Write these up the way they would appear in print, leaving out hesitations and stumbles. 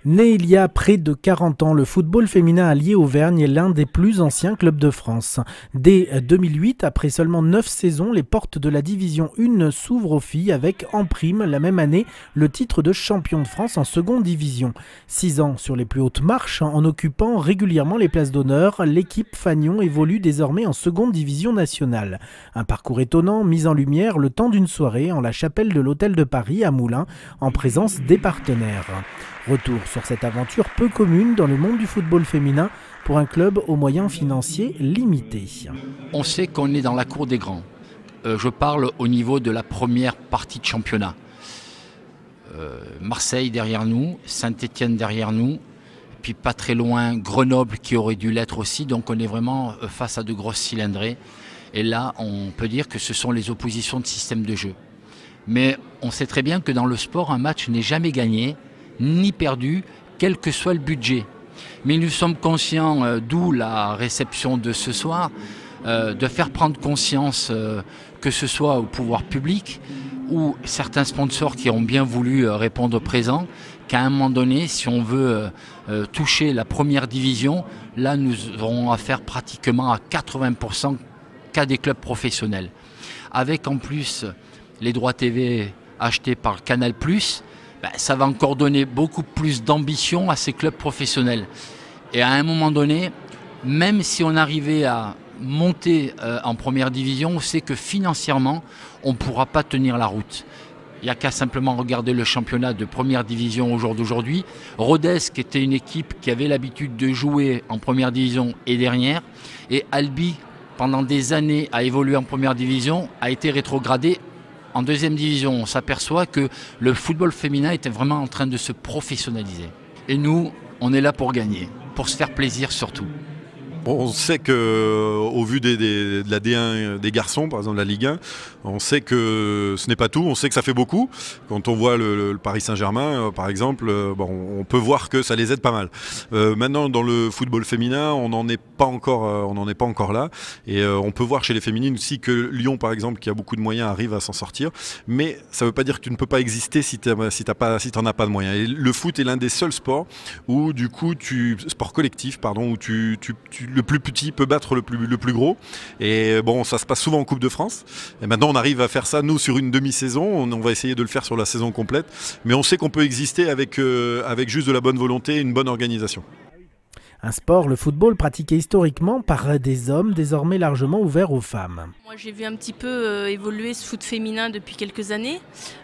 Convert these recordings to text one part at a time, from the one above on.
Né il y a près de 40 ans, le football féminin allié Auvergne est l'un des plus anciens clubs de France. Dès 2008, après seulement 9 saisons, les portes de la division 1 s'ouvrent aux filles avec en prime la même année le titre de champion de France en seconde division. 6 ans sur les plus hautes marches, en occupant régulièrement les places d'honneur, l'équipe Fagnon évolue désormais en seconde division nationale. Un parcours étonnant mis en lumière le temps d'une soirée en la chapelle de l'Hôtel de Paris à Moulins, en présence des partenaires. Retour sur cette aventure peu commune dans le monde du football féminin pour un club aux moyens financiers limités. On sait qu'on est dans la cour des grands. Je parle au niveau de la première partie de championnat. Marseille derrière nous, Saint-Étienne derrière nous, puis pas très loin Grenoble qui aurait dû l'être aussi. Donc on est vraiment face à de grosses cylindrées. Et là, on peut dire que ce sont les oppositions de système de jeu. Mais on sait très bien que dans le sport, un match n'est jamais gagné ni perdu, quel que soit le budget. Mais nous sommes conscients, d'où la réception de ce soir, de faire prendre conscience, que ce soit au pouvoir public ou certains sponsors qui ont bien voulu répondre présent, qu'à un moment donné, si on veut toucher la première division, là nous aurons affaire pratiquement à 80% qu'à des clubs professionnels. Avec en plus les droits TV achetés par Canal+, ça va encore donner beaucoup plus d'ambition à ces clubs professionnels. Et à un moment donné, même si on arrivait à monter en première division, on sait que financièrement, on ne pourra pas tenir la route. Il n'y a qu'à simplement regarder le championnat de première division au jour d'aujourd'hui. Rodez, qui était une équipe qui avait l'habitude de jouer en première division, est dernière. Et Albi, pendant des années, a évolué en première division, a été rétrogradé en deuxième division. On s'aperçoit que le football féminin était vraiment en train de se professionnaliser. Et nous, on est là pour gagner, pour se faire plaisir surtout. On sait qu'au vu de la D1 des garçons, par exemple la Ligue 1, on sait que ce n'est pas tout, on sait que ça fait beaucoup. Quand on voit le Paris Saint-Germain, par exemple, on peut voir que ça les aide pas mal. Maintenant, dans le football féminin, on n'en est pas encore là. Et on peut voir chez les féminines aussi que Lyon, par exemple, qui a beaucoup de moyens, arrive à s'en sortir. Mais ça ne veut pas dire que tu ne peux pas exister si tu n'en as pas de moyens. Et le foot est l'un des seuls sports où, du coup, sport collectif, pardon, où le plus petit peut battre le plus gros. Et bon, ça se passe souvent en Coupe de France. Et maintenant, on arrive à faire ça, nous, sur une demi-saison. On va essayer de le faire sur la saison complète. Mais on sait qu'on peut exister avec juste de la bonne volonté et une bonne organisation. Un sport, le football, pratiqué historiquement par des hommes, désormais largement ouvert aux femmes. Moi, j'ai vu un petit peu évoluer ce foot féminin depuis quelques années.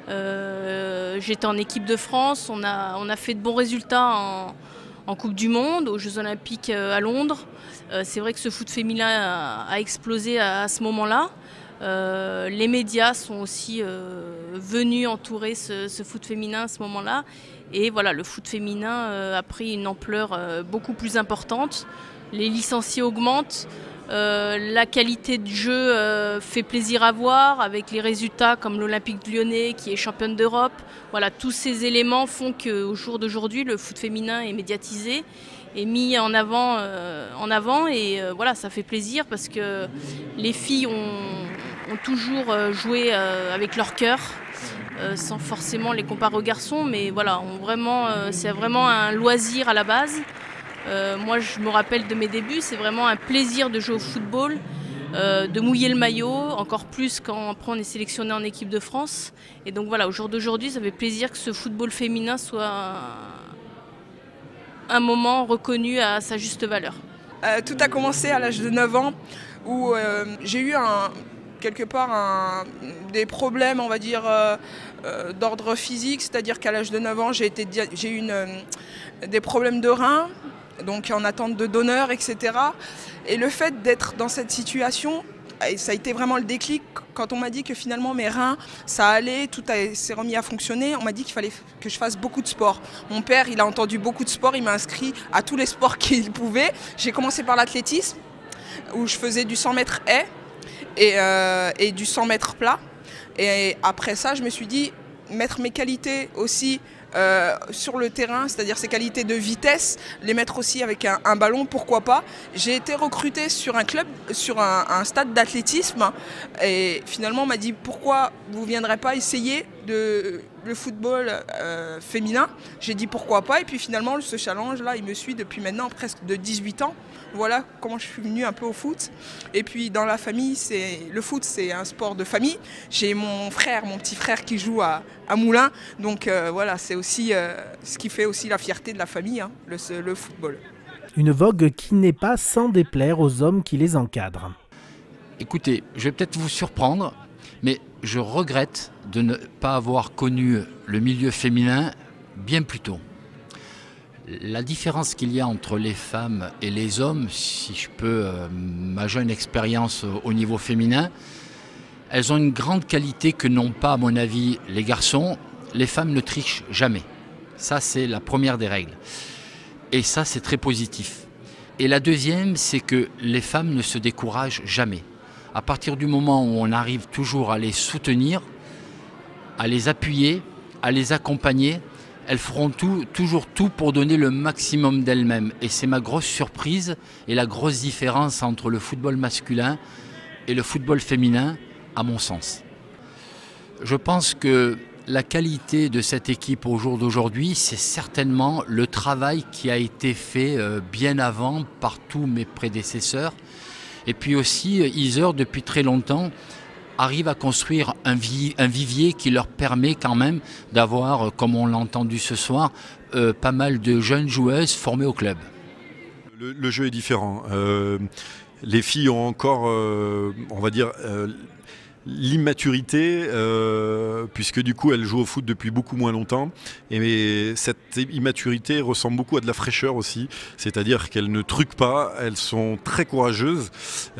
J'étais en équipe de France. On a fait de bons résultats en Coupe du Monde, aux Jeux Olympiques à Londres. C'est vrai que ce foot féminin a explosé à ce moment-là. Les médias sont aussi venus entourer ce foot féminin à ce moment-là. Et voilà, le foot féminin a pris une ampleur beaucoup plus importante. Les licenciés augmentent. La qualité de jeu fait plaisir à voir avec les résultats comme l'Olympique Lyonnais qui est championne d'Europe. Voilà, tous ces éléments font qu'au jour d'aujourd'hui, le foot féminin est médiatisé, est mis en avant et voilà, ça fait plaisir parce que les filles ont toujours joué avec leur cœur. Sans forcément les comparer aux garçons, mais voilà, c'est vraiment un loisir à la base. Moi, je me rappelle de mes débuts, c'est vraiment un plaisir de jouer au football, de mouiller le maillot, encore plus quand après on est sélectionné en équipe de France. Et donc voilà, au jour d'aujourd'hui, ça fait plaisir que ce football féminin soit un moment reconnu à sa juste valeur. Tout a commencé à l'âge de 9 ans où j'ai eu quelque part des problèmes, on va dire, d'ordre physique, c'est-à-dire qu'à l'âge de 9 ans, j'ai eu des problèmes de reins, donc en attente de donneur, etc. Et le fait d'être dans cette situation, ça a été vraiment le déclic. Quand on m'a dit que finalement mes reins, ça allait, tout s'est remis à fonctionner, on m'a dit qu'il fallait que je fasse beaucoup de sport. Mon père, il a entendu beaucoup de sport, il m'a inscrit à tous les sports qu'il pouvait. J'ai commencé par l'athlétisme, où je faisais du 100 mètres haies et du 100 mètres plat. Et après ça, je me suis dit, mettre mes qualités aussi sur le terrain, c'est-à-dire ces qualités de vitesse, les mettre aussi avec un ballon, pourquoi pas. J'ai été recrutée sur un club, sur un stade d'athlétisme et finalement on m'a dit pourquoi vous ne viendrez pas essayer le football féminin. J'ai dit pourquoi pas, et puis finalement ce challenge-là, il me suit depuis maintenant presque de 18 ans. Voilà comment je suis venue un peu au foot. Et puis dans la famille, le foot, c'est un sport de famille. J'ai mon petit frère qui joue à Moulins. Donc voilà, c'est aussi ce qui fait aussi la fierté de la famille, hein, le football. Une vogue qui n'est pas sans déplaire aux hommes qui les encadrent. Écoutez, je vais peut-être vous surprendre, mais je regrette de ne pas avoir connu le milieu féminin bien plus tôt. La différence qu'il y a entre les femmes et les hommes, si je peux, ma jeune expérience au niveau féminin, elles ont une grande qualité que n'ont pas, à mon avis, les garçons. Les femmes ne trichent jamais. Ça, c'est la première des règles. Et ça, c'est très positif. Et la deuxième, c'est que les femmes ne se découragent jamais. À partir du moment où on arrive toujours à les soutenir, à les appuyer, à les accompagner, elles feront toujours tout pour donner le maximum d'elles-mêmes. Et c'est ma grosse surprise et la grosse différence entre le football masculin et le football féminin, à mon sens. Je pense que la qualité de cette équipe au jour d'aujourd'hui, c'est certainement le travail qui a été fait bien avant par tous mes prédécesseurs. Et puis aussi, Yzeure, depuis très longtemps, arrive à construire un vivier qui leur permet quand même d'avoir, comme on l'a entendu ce soir, pas mal de jeunes joueuses formées au club. Le jeu est différent. Les filles ont encore, on va dire, l'immaturité, puisque du coup elles jouent au foot depuis beaucoup moins longtemps, et cette immaturité ressemble beaucoup à de la fraîcheur aussi, c'est-à-dire qu'elles ne truquent pas, elles sont très courageuses.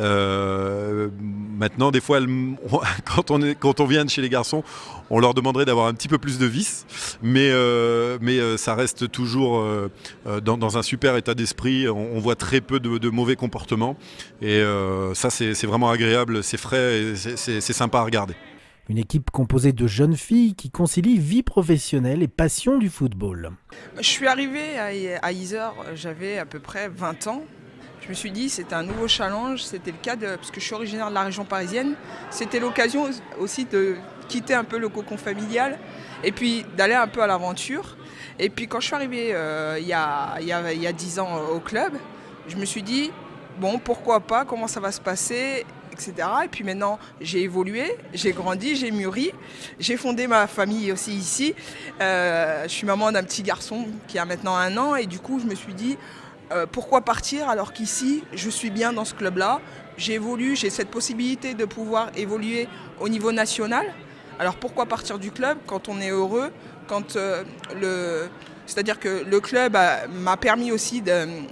Maintenant, des fois, quand on vient de chez les garçons, on leur demanderait d'avoir un petit peu plus de vices, mais ça reste toujours dans un super état d'esprit. On voit très peu de mauvais comportements, et ça c'est vraiment agréable, c'est frais, et c'est sympa à regarder. Une équipe composée de jeunes filles qui concilient vie professionnelle et passion du football. Je suis arrivée à Yzeure, j'avais à peu près 20 ans. Je me suis dit c'était un nouveau challenge, c'était le cas parce que je suis originaire de la région parisienne. C'était l'occasion aussi de quitter un peu le cocon familial et puis d'aller un peu à l'aventure. Et puis quand je suis arrivée il y a 10 ans au club, je me suis dit bon, pourquoi pas, comment ça va se passer, etc. Et puis maintenant, j'ai évolué, j'ai grandi, j'ai mûri. J'ai fondé ma famille aussi ici. Je suis maman d'un petit garçon qui a maintenant 1 an. Et du coup, je me suis dit, pourquoi partir alors qu'ici, je suis bien dans ce club-là. J'évolue, j'ai cette possibilité de pouvoir évoluer au niveau national. Alors pourquoi partir du club quand on est heureux, quand c'est-à-dire que le club m'a permis aussi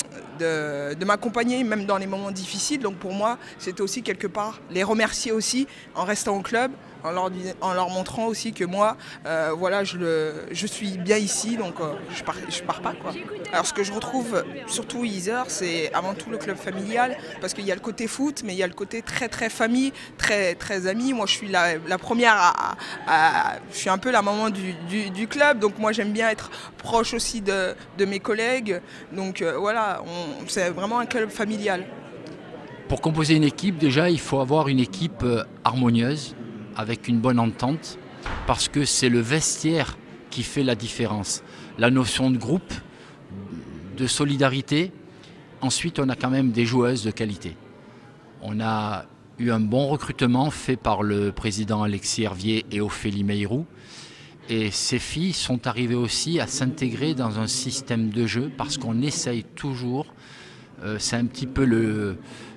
de m'accompagner même dans les moments difficiles. Donc pour moi, c'était aussi quelque part les remercier aussi en restant au club, en leur montrant aussi que moi, voilà, je suis bien ici, donc je pars pas, quoi. Alors ce que je retrouve surtout Yzeure, c'est avant tout le club familial, parce qu'il y a le côté foot, mais il y a le côté très très famille, très très ami. Moi, je suis la première je suis un peu la maman du club, donc moi j'aime bien être proche aussi de mes collègues. Donc voilà, c'est vraiment un club familial. Pour composer une équipe, déjà, il faut avoir une équipe harmonieuse, avec une bonne entente, parce que c'est le vestiaire qui fait la différence. La notion de groupe, de solidarité. Ensuite, on a quand même des joueuses de qualité. On a eu un bon recrutement fait par le président Alexis Hervier et Ophélie Meyrou. Et ces filles sont arrivées aussi à s'intégrer dans un système de jeu, parce qu'on essaye toujours, c'est un petit peu le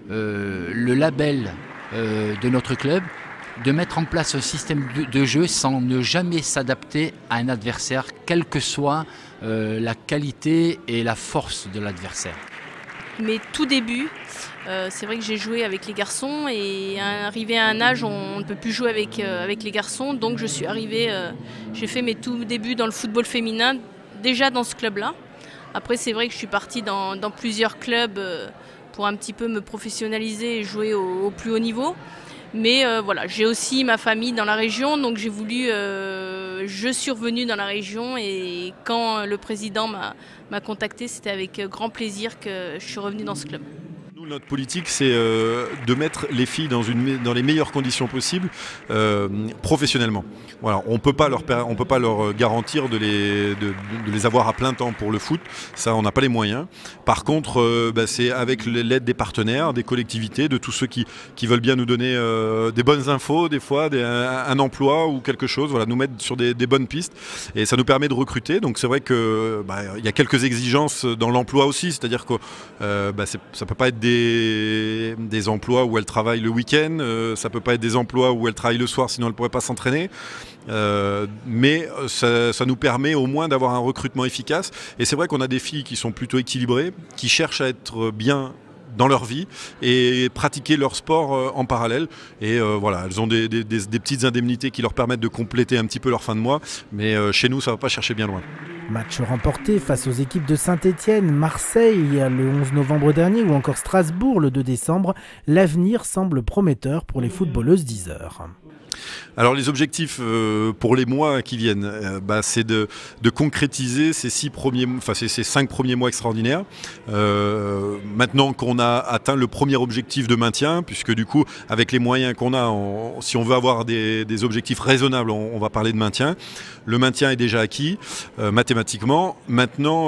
label de notre club, de mettre en place un système de jeu sans ne jamais s'adapter à un adversaire, quelle que soit la qualité et la force de l'adversaire. Mes tout débuts, c'est vrai que j'ai joué avec les garçons et arrivé à un âge où on ne peut plus jouer avec les garçons, donc je suis arrivée, j'ai fait mes tout débuts dans le football féminin, déjà dans ce club-là. Après, c'est vrai que je suis partie dans plusieurs clubs pour un petit peu me professionnaliser et jouer au plus haut niveau. Mais voilà, j'ai aussi ma famille dans la région, donc j'ai voulu, je suis revenue dans la région et quand le président m'a contacté, c'était avec grand plaisir que je suis revenue dans ce club. Nous, notre politique, c'est de mettre les filles dans les meilleures conditions possibles professionnellement. Voilà, on peut pas leur garantir de les avoir à plein temps pour le foot. Ça, on n'a pas les moyens. Par contre, c'est avec l'aide des partenaires, des collectivités, de tous ceux qui veulent bien nous donner des bonnes infos, des fois un emploi ou quelque chose. Voilà, nous mettre sur des bonnes pistes. Et ça nous permet de recruter. Donc c'est vrai que y a quelques exigences dans l'emploi aussi. C'est-à-dire que ça peut pas être des emplois où elles travaillent le week-end, ça peut pas être des emplois où elles travaillent le soir, sinon elles pourraient pas s'entraîner. Mais ça nous permet au moins d'avoir un recrutement efficace. Et c'est vrai qu'on a des filles qui sont plutôt équilibrées, qui cherchent à être bien dans leur vie et pratiquer leur sport en parallèle. Et voilà, elles ont des petites indemnités qui leur permettent de compléter un petit peu leur fin de mois. Mais chez nous, ça ne va pas chercher bien loin. Match remporté face aux équipes de Saint-Étienne, Marseille le 11 novembre dernier ou encore Strasbourg le 2 décembre. L'avenir semble prometteur pour les footballeuses d'Yzeure. Alors les objectifs pour les mois qui viennent, c'est de concrétiser ces 5 premiers mois extraordinaires. Maintenant qu'on a atteint le premier objectif de maintien, puisque du coup avec les moyens qu'on a, si on veut avoir des objectifs raisonnables, on va parler de maintien. Le maintien est déjà acquis mathématiquement. Maintenant,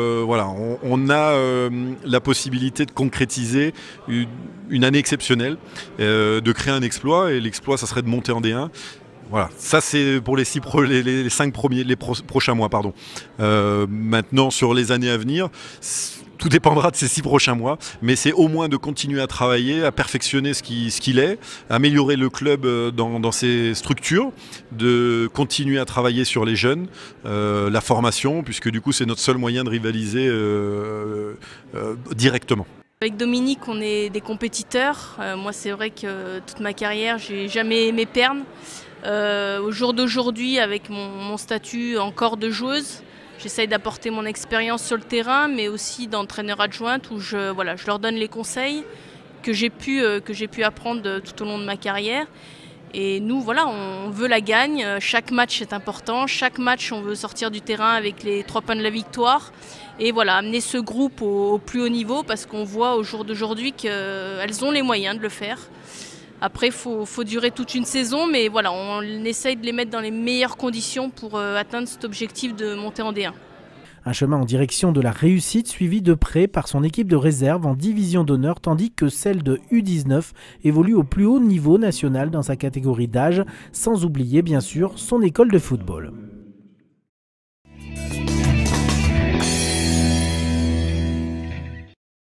on a la possibilité de concrétiser une année exceptionnelle, de créer un exploit, et l'exploit ça serait de monter en D1. Voilà, ça c'est pour les prochains mois. Maintenant sur les années à venir, tout dépendra de ces 6 prochains mois, mais c'est au moins de continuer à travailler, à perfectionner ce qu'il est, améliorer le club dans ses structures, de continuer à travailler sur les jeunes, la formation, puisque du coup c'est notre seul moyen de rivaliser directement. Avec Dominique, on est des compétiteurs. Moi, c'est vrai que toute ma carrière, j'ai jamais aimé perdre. Au jour d'aujourd'hui, avec mon statut encore de joueuse, j'essaye d'apporter mon expérience sur le terrain, mais aussi d'entraîneur adjointe où je leur donne les conseils que j'ai pu apprendre tout au long de ma carrière. Et nous, on veut la gagne. Chaque match est important. Chaque match, on veut sortir du terrain avec les 3 points de la victoire. Et amener ce groupe au plus haut niveau, parce qu'on voit au jour d'aujourd'hui qu'elles ont les moyens de le faire. Après, il faut durer toute une saison, mais on essaye de les mettre dans les meilleures conditions pour atteindre cet objectif de monter en D1. Un chemin en direction de la réussite suivi de près par son équipe de réserve en division d'honneur, tandis que celle de U19 évolue au plus haut niveau national dans sa catégorie d'âge, sans oublier bien sûr son école de football.